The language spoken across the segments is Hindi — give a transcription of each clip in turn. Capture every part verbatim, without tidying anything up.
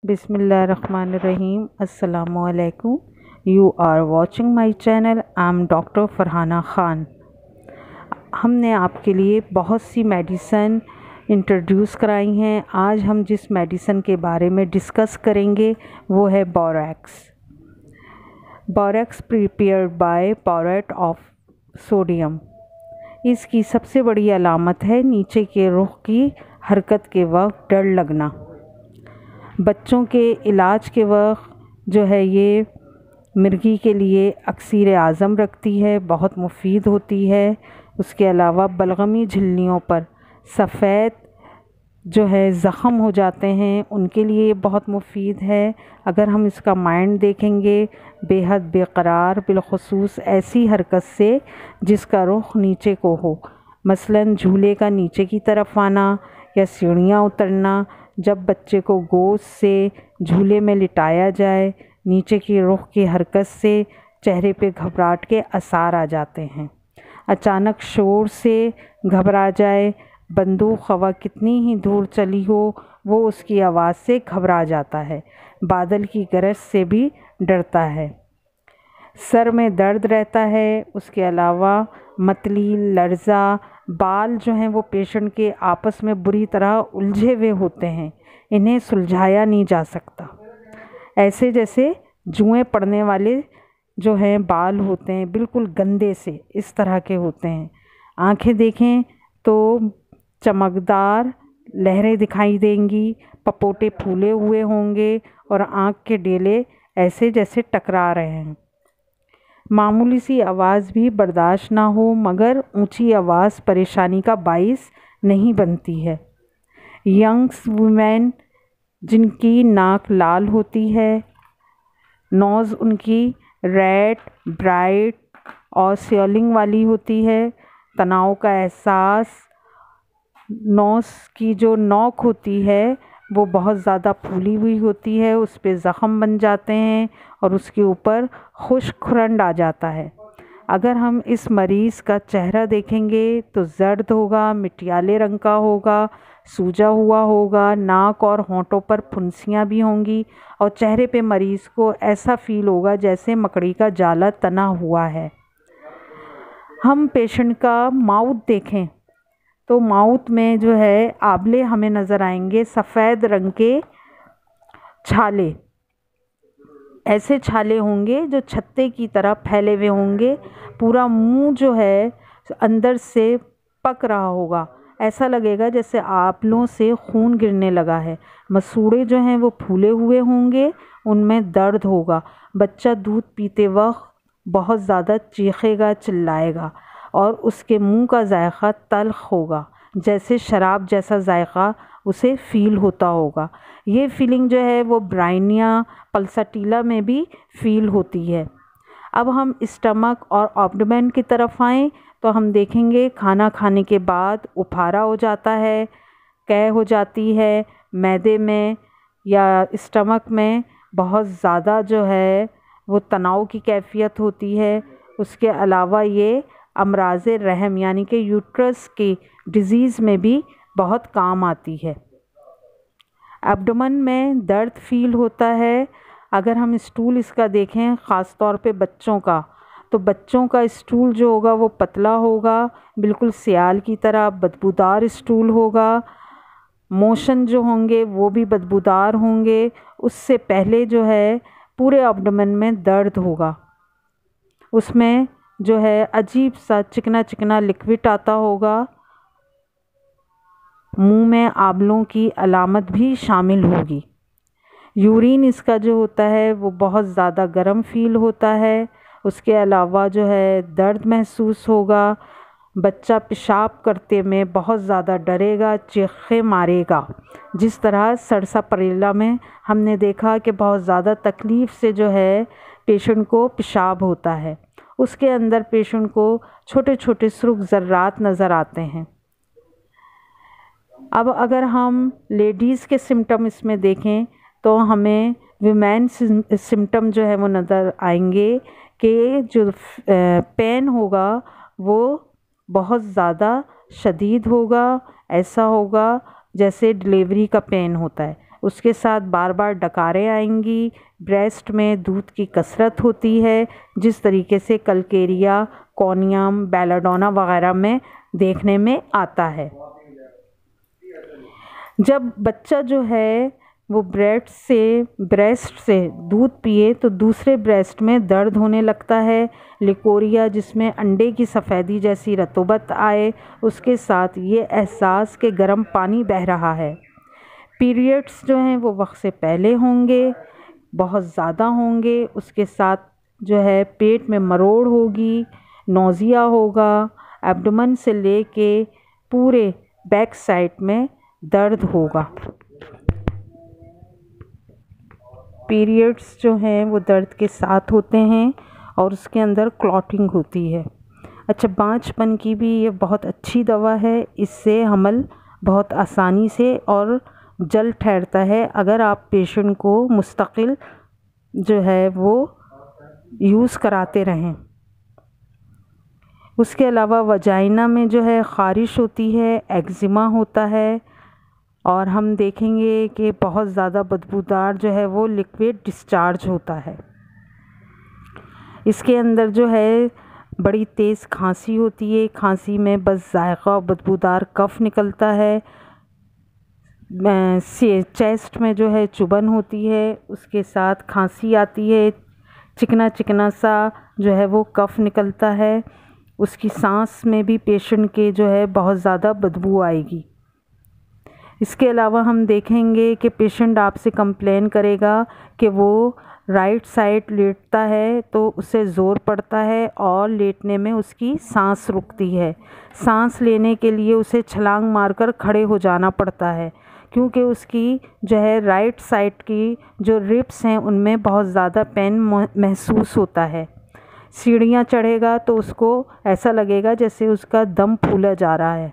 बिस्मिल्लाहिर्रहमानिर्रहीम। अस्सलामुअलैकुम। You are watching my channel. I am doctor Farhana Khan. हमने आपके लिए बहुत सी मेडिसन इंट्रोड्यूस कराई हैं। आज हम जिस मेडिसन के बारे में डिस्कस करेंगे वो है borax. Borax prepared by borate of sodium. इसकी सबसे बड़ी अलामत है नीचे के रुख की हरकत के वक्त डर लगना। बच्चों के इलाज के वक्त जो है ये मिर्गी के लिए अक्सीर आज़म रखती है, बहुत मुफीद होती है। उसके अलावा बलगमी झिल्लियों पर सफ़ेद जो है ज़ख़म हो जाते हैं उनके लिए बहुत मुफीद है। अगर हम इसका माइंड देखेंगे, बेहद बेकरार, बिलखुसूस ऐसी हरकत से जिसका रुख नीचे को हो, मसलन झूले का नीचे की तरफ आना या सीढ़ियाँ उतरना। जब बच्चे को गोद से झूले में लिटाया जाए, नीचे की रुख की हरकत से चेहरे पे घबराहट के आसार आ जाते हैं। अचानक शोर से घबरा जाए, बंदूक हवा कितनी ही दूर चली हो वो उसकी आवाज़ से घबरा जाता है। बादल की गरज से भी डरता है। सर में दर्द रहता है। उसके अलावा मतली, लर्ज़ा, बाल जो हैं वो पेशेंट के आपस में बुरी तरह उलझे हुए होते हैं, इन्हें सुलझाया नहीं जा सकता। ऐसे जैसे जुएं पड़ने वाले जो हैं बाल होते हैं, बिल्कुल गंदे से इस तरह के होते हैं। आंखें देखें तो चमकदार लहरें दिखाई देंगी, पपोटे फूले हुए होंगे और आँख के डेले ऐसे जैसे टकरा रहे हैं। मामूली सी आवाज़ भी बर्दाश्त ना हो, मगर ऊंची आवाज़ परेशानी का बाइस नहीं बनती है। यंग्स वुमेन जिनकी नाक लाल होती है, नोज़ उनकी रेड, ब्राइट और स्वेलिंग वाली होती है, तनाव का एहसास, नोज़ की जो नोक होती है वो बहुत ज़्यादा फूली हुई होती है, उस पे ज़ख़म बन जाते हैं और उसके ऊपर खुश्क खुरंड आ जाता है। अगर हम इस मरीज़ का चेहरा देखेंगे तो जर्द होगा, मिटियाले रंग का होगा, सूजा हुआ होगा, नाक और होंठों पर फुंसियाँ भी होंगी और चेहरे पे मरीज़ को ऐसा फ़ील होगा जैसे मकड़ी का जाला तना हुआ है। हम पेशेंट का माउथ देखें तो माउथ में जो है आंवले हमें नज़र आएंगे, सफ़ेद रंग के छाले, ऐसे छाले होंगे जो छत्ते की तरह फैले हुए होंगे। पूरा मुंह जो है अंदर से पक रहा होगा, ऐसा लगेगा जैसे आंवलों से खून गिरने लगा है। मसूड़े जो हैं वो फूले हुए होंगे, उनमें दर्द होगा। बच्चा दूध पीते वक्त बहुत ज़्यादा चीखेगा, चिल्लाएगा और उसके मुंह का जायका तल्ख होगा, जैसे शराब जैसा जायका उसे फ़ील होता होगा। ये फीलिंग जो है वो ब्राइनिया पल्साटिला में भी फ़ील होती है। अब हम स्टमक और एब्डोमेन की तरफ आएँ तो हम देखेंगे खाना खाने के बाद उफारा हो जाता है, कै हो जाती है मैदे में या स्टमक में, बहुत ज़्यादा जो है वो तनाव की कैफियत होती है। उसके अलावा ये अमराज़ रहम यानी कि यूट्रस की डिज़ीज़ में भी बहुत काम आती है। एब्डोमेन में दर्द फील होता है। अगर हम स्टूल इसका देखें, ख़ास तौर पे बच्चों का, तो बच्चों का स्टूल जो होगा वो पतला होगा, बिल्कुल सियाल की तरह बदबूदार स्टूल होगा। मोशन जो होंगे वो भी बदबूदार होंगे। उससे पहले जो है पूरे एब्डोमेन में दर्द होगा, उसमें जो है अजीब सा चिकना चिकना लिक्विड आता होगा। मुंह में आंवलों की अलामत भी शामिल होगी। यूरिन इसका जो होता है वो बहुत ज़्यादा गर्म फील होता है। उसके अलावा जो है दर्द महसूस होगा। बच्चा पेशाब करते में बहुत ज़्यादा डरेगा, चीखे मारेगा। जिस तरह सरसा परेला में हमने देखा कि बहुत ज़्यादा तकलीफ़ से जो है पेशेंट को पेशाब होता है, उसके अंदर पेशेंट को छोटे छोटे सुर्ख ज़र्रात नज़र आते हैं। अब अगर हम लेडीज़ के सिम्टम इसमें देखें तो हमें वीमेन सिम्टम जो है वो नज़र आएंगे कि जो पेन होगा वो बहुत ज़्यादा शदीद होगा। ऐसा होगा जैसे डिलीवरी का पेन होता है, उसके साथ बार बार डकारें आएंगी। ब्रेस्ट में दूध की कसरत होती है, जिस तरीके से कलकेरिया, कॉनियम, बेलाडोना वगैरह में देखने में आता है। जब बच्चा जो है वो ब्रेस्ट से ब्रेस्ट से दूध पिए तो दूसरे ब्रेस्ट में दर्द होने लगता है। लिकोरिया, जिसमें अंडे की सफ़ेदी जैसी रतूबत आए, उसके साथ ये एहसास कि गर्म पानी बह रहा है। पीरियड्स जो हैं वो वक्त से पहले होंगे, बहुत ज़्यादा होंगे। उसके साथ जो है पेट में मरोड़ होगी, नौजिया होगा, एब्डोमेन से लेके पूरे बैक साइड में दर्द होगा। पीरियड्स जो हैं वो दर्द के साथ होते हैं और उसके अंदर क्लॉटिंग होती है। अच्छा, बांझपन की भी ये बहुत अच्छी दवा है। इससे हमल बहुत आसानी से और जल्द ठहरता है अगर आप पेशेंट को मुस्तकिल जो है वो यूज़ कराते रहें। उसके अलावा वजाइना में जो है ख़ारिश होती है, एक्जिमा होता है और हम देखेंगे कि बहुत ज़्यादा बदबूदार जो है वो लिक्विड डिस्चार्ज होता है। इसके अंदर जो है बड़ी तेज़ खांसी होती है, खांसी में बस जायका और बदबूदार कफ निकलता है। चेस्ट में जो है चुभन होती है, उसके साथ खांसी आती है, चिकना चिकना सा जो है वो कफ निकलता है। उसकी सांस में भी पेशेंट के जो है बहुत ज़्यादा बदबू आएगी। इसके अलावा हम देखेंगे कि पेशेंट आपसे कंप्लेन करेगा कि वो राइट साइड लेटता है तो उसे ज़ोर पड़ता है और लेटने में उसकी सांस रुकती है। सांस लेने के लिए उसे छलांग मारकर खड़े हो जाना पड़ता है, क्योंकि उसकी जो है राइट साइड की जो रिब्स हैं उनमें बहुत ज़्यादा पेन महसूस होता है। सीढ़ियाँ चढ़ेगा तो उसको ऐसा लगेगा जैसे उसका दम फूला जा रहा है।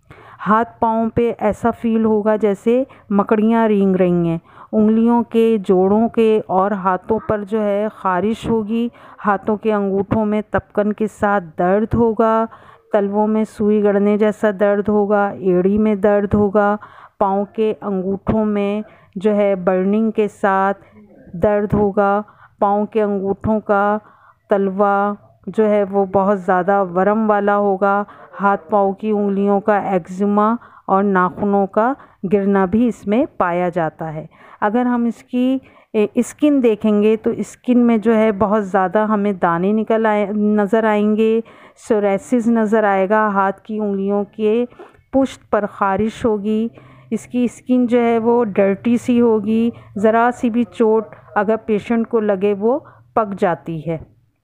हाथ पाँव पे ऐसा फील होगा जैसे मकड़ियाँ रेंग रही हैं। उंगलियों के, जोड़ों के और हाथों पर जो है ख़ारिश होगी। हाथों के अंगूठों में तपकन के साथ दर्द होगा। तलवों में सुई गड़ने जैसा दर्द होगा। एड़ी में दर्द होगा। पाँव के अंगूठों में जो है बर्निंग के साथ दर्द होगा। पाँव के अंगूठों का तलवा जो है वो बहुत ज़्यादा वरम वाला होगा। हाथ पाँव की उंगलियों का एक्जिमा और नाखूनों का गिरना भी इसमें पाया जाता है। अगर हम इसकी स्किन देखेंगे तो स्किन में जो है बहुत ज़्यादा हमें दाने निकल आए नज़र आएंगे। सोरेसिस नज़र आएगा। हाथ की उंगलियों के पुष्ट पर ख़ारिश होगी। इसकी स्किन जो है वो डर्टी सी होगी। ज़रा सी भी चोट अगर पेशेंट को लगे वो पक जाती है।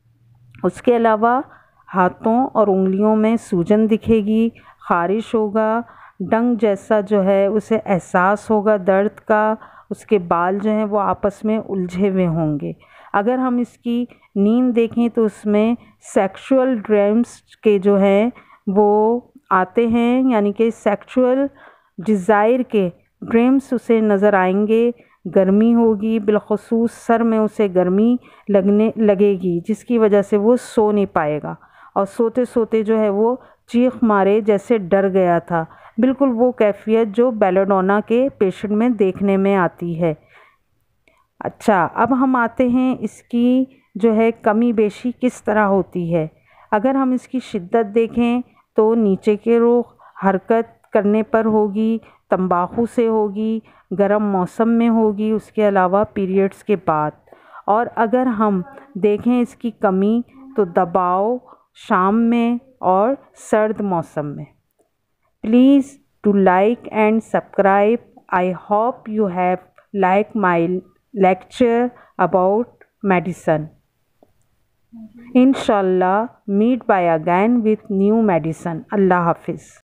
उसके अलावा हाथों और उंगलियों में सूजन दिखेगी, ख़ारिश होगा, डंग जैसा जो है उसे एहसास होगा दर्द का। उसके बाल जो हैं वो आपस में उलझे हुए होंगे। अगर हम इसकी नींद देखें तो उसमें सेक्सुअल ड्रीम्स के जो हैं वो आते हैं, यानी कि सेक्सुअल डिज़ायर के ड्रीम्स उसे नज़र आएंगे। गर्मी होगी, बिलखुसूस सर में उसे गर्मी लगने लगेगी, जिसकी वजह से वो सो नहीं पाएगा और सोते सोते जो है वो चीख मारे जैसे डर गया था। बिल्कुल वो कैफियत जो बेलाडोना के पेशेंट में देखने में आती है। अच्छा, अब हम आते हैं इसकी जो है कमी बेशी किस तरह होती है। अगर हम इसकी शिद्दत देखें तो नीचे के रुख हरकत करने पर होगी, तंबाकू से होगी, गर्म मौसम में होगी, उसके अलावा पीरियड्स के बाद। और अगर हम देखें इसकी कमी तो दबाव शाम में और सर्द मौसम में। Please to like and subscribe. I hope you have like my lecture about medicine. इंशाल्लाह meet by again with new medicine. अल्लाह हाफिज़।